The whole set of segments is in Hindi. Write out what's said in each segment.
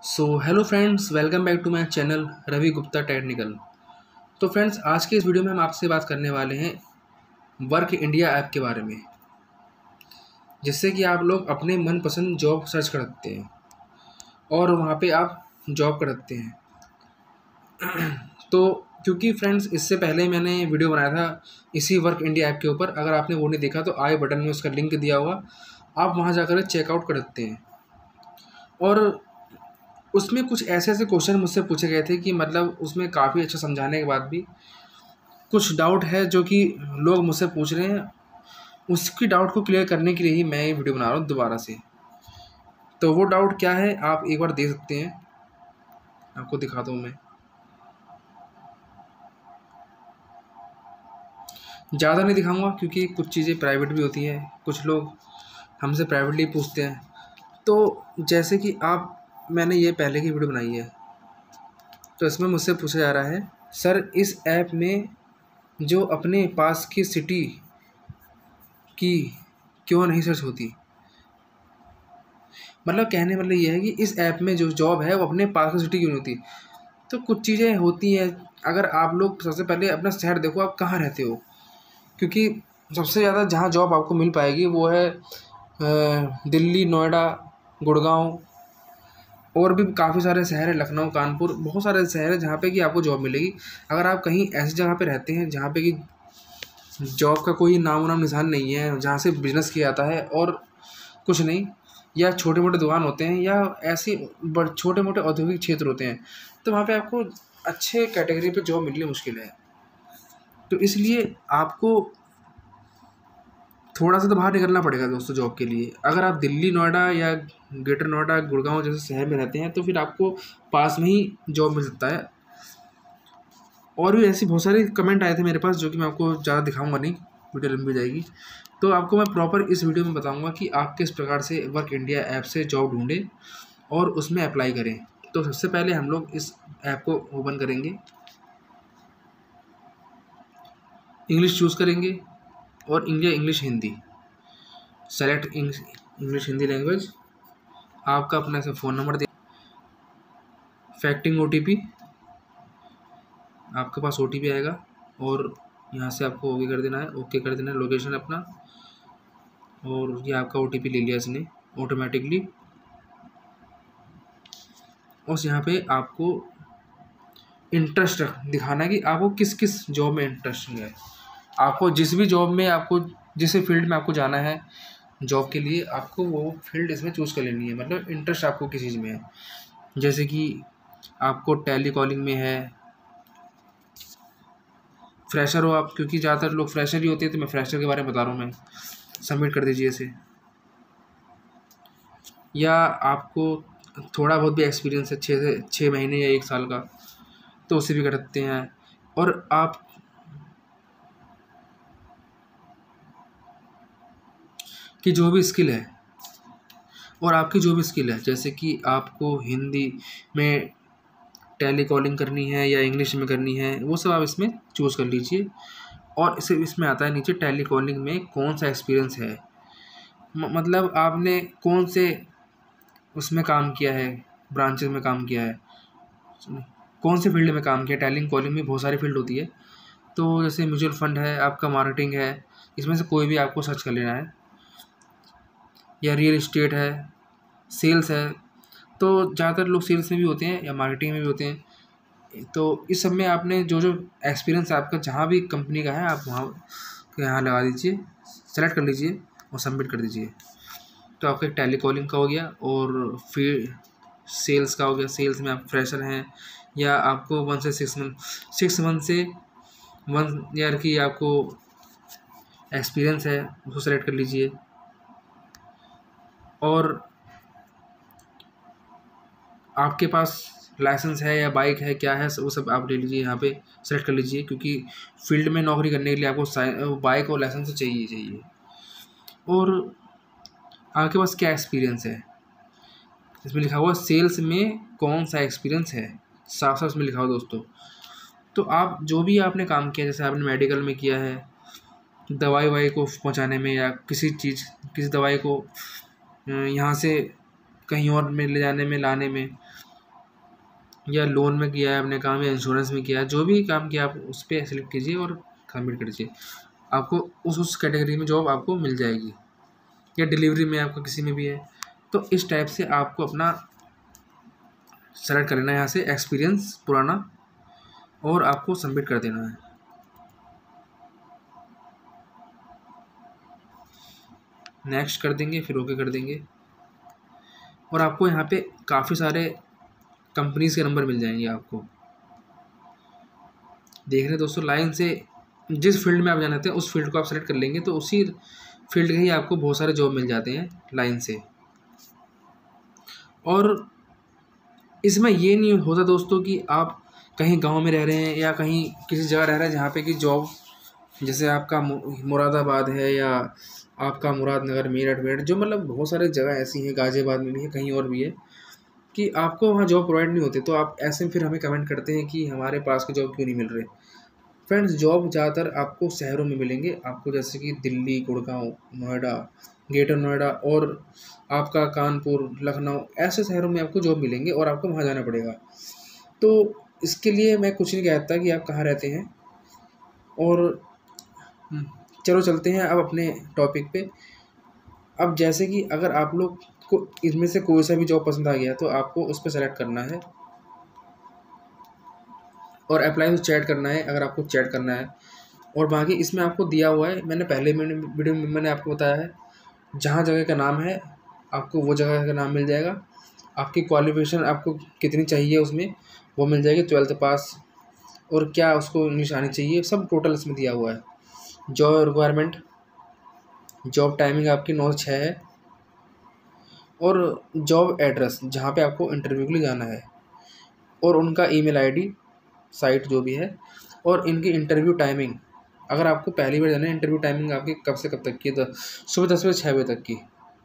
So hello friends, welcome back to my channel Ravi Gupta technical. तो फ्रेंड्स, आज के इस वीडियो में हम आपसे बात करने वाले हैं वर्क इंडिया ऐप के बारे में, जिससे कि आप लोग अपने मनपसंद जॉब सर्च कर सकते हैं और वहाँ पे आप जॉब कर सकते हैं। तो क्योंकि फ्रेंड्स, इससे पहले मैंने वीडियो बनाया था इसी वर्क इंडिया ऐप के ऊपर। अगर आपने वो नहीं देखा तो आई बटन में उसका लिंक दिया होगा, आप वहाँ जाकर चेकआउट कर सकते हैं। और उसमें कुछ ऐसे ऐसे क्वेश्चन मुझसे पूछे गए थे कि मतलब उसमें काफ़ी अच्छा समझाने के बाद भी कुछ डाउट है जो कि लोग मुझसे पूछ रहे हैं। उसकी डाउट को क्लियर करने के लिए ही मैं ये वीडियो बना रहा हूँ दोबारा से। तो वो डाउट क्या है आप एक बार देख सकते हैं, आपको दिखाता हूँ मैं। ज़्यादा नहीं दिखाऊंगा क्योंकि कुछ चीज़ें प्राइवेट भी होती हैं, कुछ लोग हमसे प्राइवेटली पूछते हैं। तो जैसे कि मैंने ये पहले की वीडियो बनाई है, तो इसमें मुझसे पूछा जा रहा है, सर इस ऐप में जो अपने पास की सिटी की क्यों नहीं सर्च होती। मतलब कहने मतलब ये है कि इस ऐप में जो जॉब है वो अपने पास की सिटी क्यों नहीं होती। तो कुछ चीज़ें होती हैं। अगर आप लोग सबसे पहले अपना शहर देखो, आप कहाँ रहते हो, क्योंकि सबसे ज़्यादा जहाँ जॉब आपको मिल पाएगी वो है दिल्ली, नोएडा, गुड़गांव, और भी काफ़ी सारे शहर हैं, लखनऊ, कानपुर, बहुत सारे शहर हैं जहाँ पे कि आपको जॉब मिलेगी। अगर आप कहीं ऐसी जगह पे रहते हैं जहाँ पे कि जॉब का कोई नामो नाम निशान नहीं है, जहाँ से बिजनेस किया जाता है और कुछ नहीं, या छोटे मोटे दुकान होते हैं, या ऐसी छोटे मोटे औद्योगिक क्षेत्र होते हैं, तो वहाँ पे आपको अच्छे कैटेगरी पे जॉब मिलनी मुश्किल है। तो इसलिए आपको थोड़ा सा तो बाहर निकलना पड़ेगा दोस्तों जॉब के लिए। अगर आप दिल्ली, नोएडा या ग्रेटर नोएडा, गुड़गांव जैसे शहर में रहते हैं तो फिर आपको पास में ही जॉब मिल सकता है। और भी ऐसी बहुत सारे कमेंट आए थे मेरे पास, जो कि मैं आपको ज़्यादा दिखाऊंगा नहीं, वीडियो लंबी जाएगी। तो आपको मैं प्रॉपर इस वीडियो में बताऊंगा कि आप किस प्रकार से वर्क इंडिया ऐप से जॉब ढूंढें और उसमें अप्लाई करें। तो सबसे पहले हम लोग इस ऐप को ओपन करेंगे, इंग्लिश चूज़ करेंगे और English Hindi select, English Hindi language. आपका अपना से फ़ोन नंबर दे, फैक्टिंग OTP, आपके पास OTP आएगा और यहाँ से आपको ओके कर देना है, लोकेशन अपना, और ये आपका OTP ले लिया इसने ऑटोमेटिकली। और यहाँ पे आपको इंटरेस्ट दिखाना है कि आपको किस किस जॉब में इंटरेस्ट है। आपको जिस भी जॉब में, आपको जिस फील्ड में आपको जाना है जॉब के लिए, आपको वो फील्ड इसमें चूज़ कर लेनी है। मतलब इंटरेस्ट आपको किस चीज़ में है, जैसे कि आपको टेली कॉलिंग में है, फ्रेशर हो आप, क्योंकि ज़्यादातर लोग फ्रेशर ही होते हैं, तो मैं फ्रेशर के बारे में बता रहा हूँ मैं। सबमिट कर दीजिए इसे। या आपको थोड़ा बहुत भी एक्सपीरियंस है, 6 महीने या 1 साल का, तो उसे भी कर सकते हैं। और आप की जो भी स्किल है, जैसे कि आपको हिंदी में टेली कॉलिंग करनी है या इंग्लिश में करनी है, वो सब आप इसमें चूज़ कर लीजिए। और इसमें आता है नीचे टेली कॉलिंग में कौन सा एक्सपीरियंस है, मतलब आपने कौन से उसमें काम किया है, ब्रांचेस में काम किया है, कौन से फील्ड में काम किया। टेली कॉलिंग में बहुत सारी फील्ड होती है, तो जैसे म्यूचुअल फंड है, आपका मार्केटिंग है, इसमें से कोई भी आपको सर्च कर लेना है। या रियल इस्टेट है, सेल्स है, तो ज़्यादातर लोग सेल्स में भी होते हैं या मार्केटिंग में भी होते हैं। तो इस सब में आपने जो जो एक्सपीरियंस आपका जहाँ भी कंपनी का है, आप वहाँ यहाँ लगा दीजिए, सेलेक्ट कर लीजिए और सबमिट कर दीजिए। तो आपका टेली कॉलिंग का हो गया और फिर सेल्स का हो गया। सेल्स में आप फ्रेशर हैं या आपको 1 से 6 मंथ, 6 मंथ से 1 ईयर की आपको एक्सपीरियंस है, उसको सेलेक्ट कर लीजिए। और आपके पास लाइसेंस है या बाइक है, क्या है, वो सब आप ले लीजिए, यहाँ पे सेलेक्ट कर लीजिए, क्योंकि फील्ड में नौकरी करने के लिए आपको बाइक और लाइसेंस तो चाहिए। और आपके पास क्या एक्सपीरियंस है, इसमें लिखा हुआ सेल्स में कौन सा एक्सपीरियंस है, साफ साफ इसमें लिखा हुआ दोस्तों। तो आप जो भी आपने काम किया, जैसे आपने मेडिकल में किया है, दवाई को पहुँचाने में, या किसी दवाई को यहाँ से कहीं और में ले जाने में, लाने में, या लोन में किया है आपने काम, या इंश्योरेंस में किया है, जो भी काम किया आप उस पर सेलेक्ट कीजिए और सबमिट कीजिए। आपको उस कैटेगरी में जॉब आपको मिल जाएगी, या डिलीवरी में आपका किसी में भी है। तो इस टाइप से आपको अपना सेलेक्ट कर लेना है यहाँ से एक्सपीरियंस पुराना, और आपको सबमिट कर देना है। नेक्स्ट कर देंगे, फिर ओके कर देंगे, और आपको यहाँ पे काफ़ी सारे कंपनीज़ के नंबर मिल जाएंगे आपको। देख रहे हैं दोस्तों, लाइन से जिस फील्ड में आप जाना चाहते हैं उस फील्ड को आप सेलेक्ट कर लेंगे तो उसी फील्ड के ही आपको बहुत सारे जॉब मिल जाते हैं लाइन से। और इसमें ये नहीं होता दोस्तों कि आप कहीं गांव में रह रहे हैं या कहीं किसी जगह रह रहे हैं जहाँ पे कि जॉब, जैसे आपका मुरादाबाद है या आपका मुरादनगर, मेरठ, जो मतलब बहुत सारे जगह ऐसी हैं, गाज़ियाबाद में भी है, कहीं और भी है, कि आपको वहाँ जॉब प्रोवाइड नहीं होते। तो आप ऐसे में फिर हमें कमेंट करते हैं कि हमारे पास के जॉब क्यों नहीं मिल रहे। फ्रेंड्स, जॉब ज़्यादातर आपको शहरों में मिलेंगे, आपको जैसे कि दिल्ली, गुड़गांव, नोएडा, ग्रेटर नोएडा, और आपका कानपुर, लखनऊ, ऐसे शहरों में आपको जॉब मिलेंगे और आपको वहाँ जाना पड़ेगा। तो इसके लिए मैं कुछ नहीं कहता कि आप कहाँ रहते हैं। और चलो चलते हैं अब अपने टॉपिक पे। अब जैसे कि अगर आप लोग को इसमें से कोई सा भी जॉब पसंद आ गया तो आपको उस पर सेलेक्ट करना है और अप्लाई टू चैट करना है, अगर आपको चैट करना है। और बाकी इसमें आपको दिया हुआ है, मैंने पहले वीडियो में मैंने आपको बताया है, जहाँ जगह का नाम है आपको वो जगह का नाम मिल जाएगा। आपकी क्वालिफिकेशन आपको कितनी चाहिए उसमें वो मिल जाएगी, 12th पास, और क्या उसको इंग्लिश आनी चाहिए, सब टोटल इसमें दिया हुआ है। जॉब रिक्वायरमेंट, जॉब टाइमिंग आपकी 9 से 6 है, और जॉब एड्रेस जहाँ पे आपको इंटरव्यू के लिए जाना है, और उनका ईमेल आईडी, साइट जो भी है, और इनकी इंटरव्यू टाइमिंग। अगर आपको पहली बार जाना है, इंटरव्यू टाइमिंग आपकी कब से कब तक की है, सुबह 10 बजे 6 बजे तक की,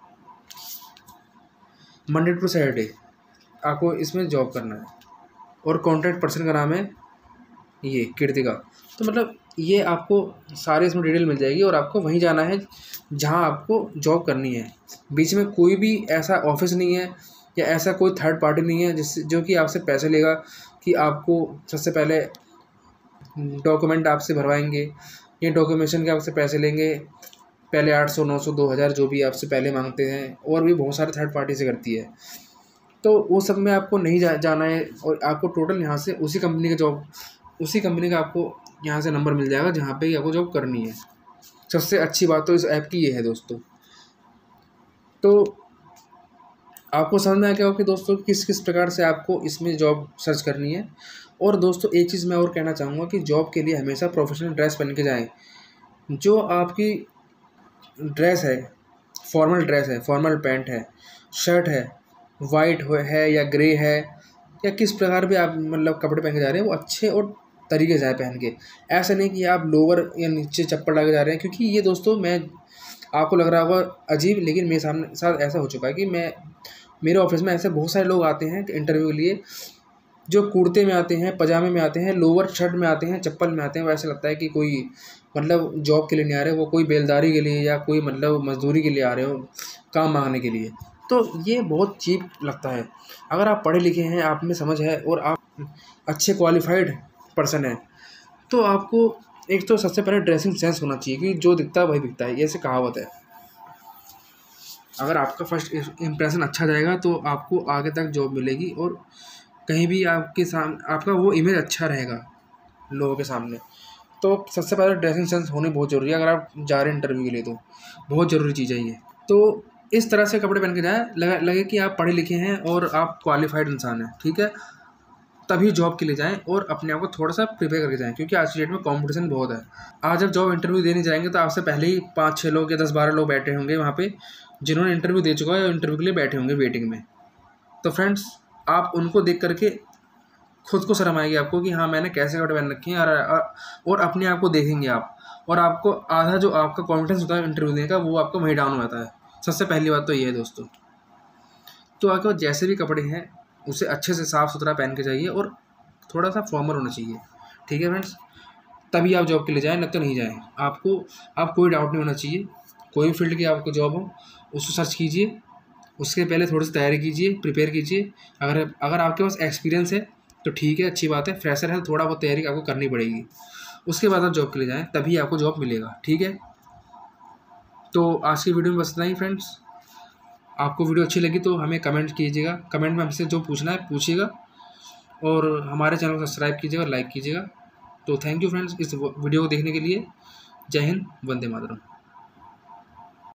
मंडे टू सैटरडे आपको इसमें जॉब करना है। और कॉन्टैक्ट पर्सन का नाम है ये कीर्तिका। तो मतलब ये आपको सारे इसमें डिटेल मिल जाएगी, और आपको वहीं जाना है जहाँ आपको जॉब करनी है। बीच में कोई भी ऐसा ऑफिस नहीं है या ऐसा कोई थर्ड पार्टी नहीं है जिससे जो कि आपसे पैसे लेगा, कि आपको सबसे पहले डॉक्यूमेंट आपसे भरवाएंगे, ये डॉक्यूमेंटेशन के आपसे पैसे लेंगे, पहले 800, 900, 2000 जो भी आपसे पहले मांगते हैं, और भी बहुत सारे थर्ड पार्टी से करती है। तो वो सब में आपको नहीं जाना है, और आपको टोटल यहाँ से उसी कंपनी का जॉब, उसी कंपनी का आपको यहाँ से नंबर मिल जाएगा जहाँ पे आपको जॉब करनी है। सबसे अच्छी बात तो इस ऐप की ये है दोस्तों। तो आपको समझ में आ गया हो कि दोस्तों किस किस प्रकार से आपको इसमें जॉब सर्च करनी है। और दोस्तों एक चीज़ मैं और कहना चाहूँगा कि जॉब के लिए हमेशा प्रोफेशनल ड्रेस पहन के जाएँ। जो आपकी ड्रेस है, फॉर्मल ड्रेस है, फॉर्मल पैंट है, शर्ट है, वाइट है या ग्रे है, या किस प्रकार भी आप मतलब कपड़े पहन के जा रहे हैं, वो अच्छे और तरीके से आए पहन के। ऐसा नहीं कि आप लोअर या नीचे चप्पल लगा जा रहे हैं, क्योंकि ये दोस्तों मैं आपको लग रहा होगा अजीब, लेकिन मेरे सामने साथ ऐसा हो चुका है कि मेरे ऑफिस में ऐसे बहुत सारे लोग आते हैं इंटरव्यू के लिए, जो कुर्ते में आते हैं, पजामे में आते हैं, लोअर शर्ट में आते हैं, चप्पल में आते हैं। वैसे लगता है कि कोई मतलब जॉब के लिए नहीं आ रहे, वो कोई बेलदारी के लिए या कोई मतलब मजदूरी के लिए आ रहे हो, काम मांगने के लिए। तो ये बहुत चीप लगता है। अगर आप पढ़े लिखे हैं, आप में समझ है और आप अच्छे क्वालिफाइड पर्सन हैं, तो आपको एक तो सबसे पहले ड्रेसिंग सेंस होना चाहिए, कि जो दिखता है वही बिकता है, ये ऐसे कहावत है। अगर आपका फर्स्ट इम्प्रेशन अच्छा जाएगा तो आपको आगे तक जॉब मिलेगी, और कहीं भी आपके सामने आपका वो इमेज अच्छा रहेगा लोगों के सामने। तो सबसे पहले ड्रेसिंग सेंस होने बहुत ज़रूरी है, अगर आप जा रहे हैं इंटरव्यू के लिए तो बहुत ज़रूरी चीज़ है ये। तो इस तरह से कपड़े पहन के जाएँ, लगे कि आप पढ़े लिखे हैं और आप क्वालिफाइड इंसान हैं, ठीक है, तभी जॉब के लिए जाएँ, और अपने आप को थोड़ा सा प्रिपेयर करके जाएँ, क्योंकि आज की डेट में कंपटीशन बहुत है। आज जब जॉब इंटरव्यू देने जाएंगे तो आपसे पहले ही 5-6 लोग या 10-12 लोग बैठे होंगे वहाँ पे, जिन्होंने इंटरव्यू दे चुका है और इंटरव्यू के लिए बैठे होंगे वेटिंग में। तो फ्रेंड्स, आप उनको देख करके खुद को शर्म आएगी आपको कि हाँ मैंने कैसे कपड़े पहन रखे हैं, और अपने आप को देखेंगे आप, और आपको आधा जो आपका कॉन्फिडेंस होता है इंटरव्यू देने का, वो आपको वहीं डाउन हो जाता है। सबसे पहली बात तो ये है दोस्तों। तो आपके जैसे भी कपड़े हैं उसे अच्छे से साफ़ सुथरा पहन के जाइए, और थोड़ा सा फॉर्मल होना चाहिए, ठीक है फ्रेंड्स, तभी आप जॉब के लिए जाएँ, नहीं तो नहीं जाएँ। आप कोई डाउट नहीं होना चाहिए, कोई भी फील्ड की आपको जॉब हो उसको सर्च कीजिए, उसके पहले थोड़ी सी तैयारी कीजिए, प्रिपेयर कीजिए। अगर आपके पास एक्सपीरियंस है तो ठीक है, अच्छी बात है। फ्रेशर है, थोड़ा बहुत तैयारी आपको करनी पड़ेगी, उसके बाद आप जॉब के लिए जाएँ, तभी आपको जॉब मिलेगा। ठीक है, तो आज की वीडियो में बस इतना ही फ्रेंड्स। आपको वीडियो अच्छी लगी तो हमें कमेंट कीजिएगा, कमेंट में हमसे जो पूछना है पूछिएगा, और हमारे चैनल को सब्सक्राइब कीजिएगा, लाइक कीजिएगा। तो थैंक यू फ्रेंड्स इस वीडियो को देखने के लिए। जय हिंद, वंदे मातरम।